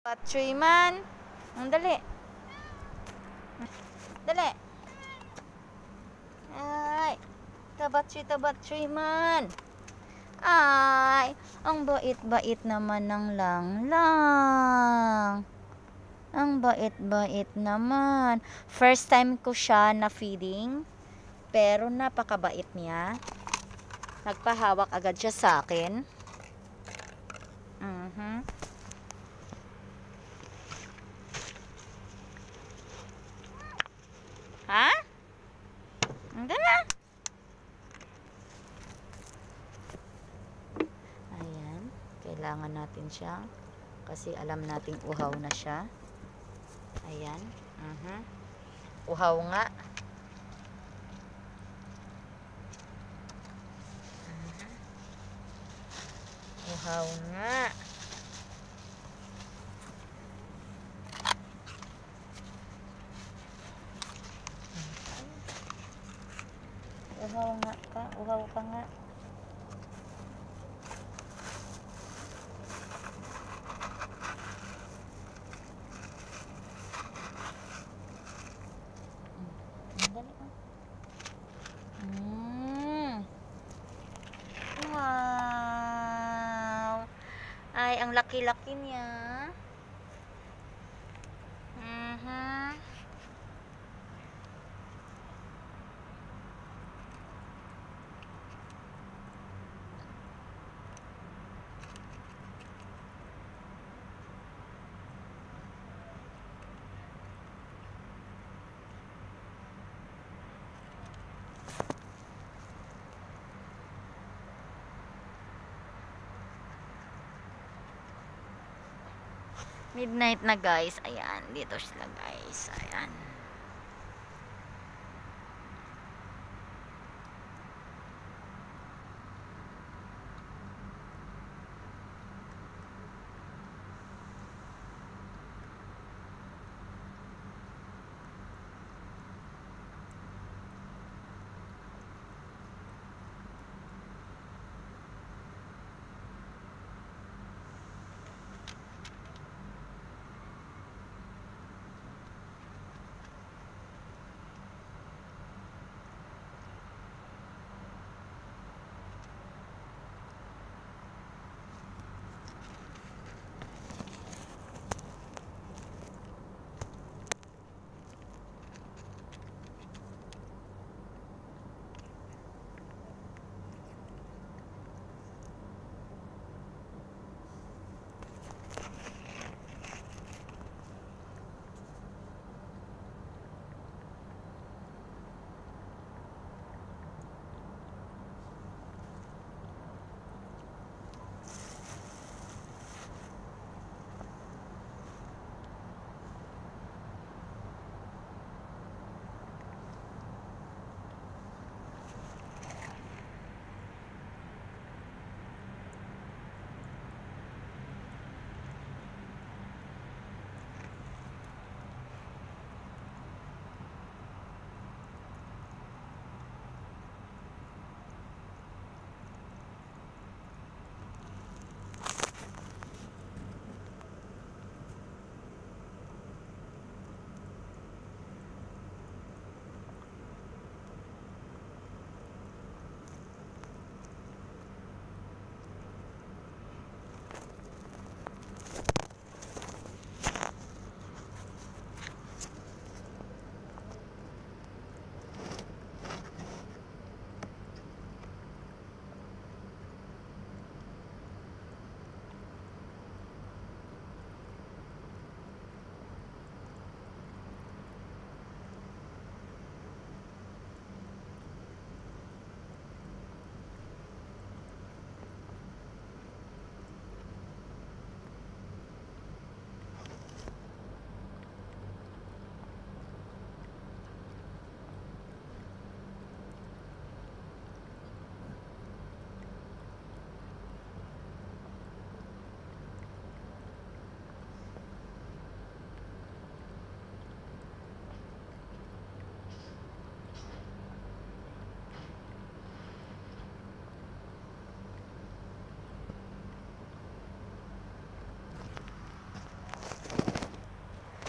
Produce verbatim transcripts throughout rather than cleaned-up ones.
Batchoy man. Ang dali. Dali. Ay. Tabatchoy, tabatchoy man. Ay. Ang bait-bait naman ng langlang. Ang bait-bait naman. First time ko siya na feeding. Pero napakabait niya. Nagpahawak agad siya sa akin. Mhm. Ha? Ang na. Ayan. Kailangan natin siya. Kasi alam nating uhaw na siya. Ayan. Uh-huh. Uhaw nga. Uh-huh. Uhaw nga. Uhaw nga ka. Uhaw ka nga. Mm. Wow. Ay, ang laki-laki niya. Mhm. Midnight na guys. Ayan. Dito sila guys. Ayan.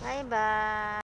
Bye-bye.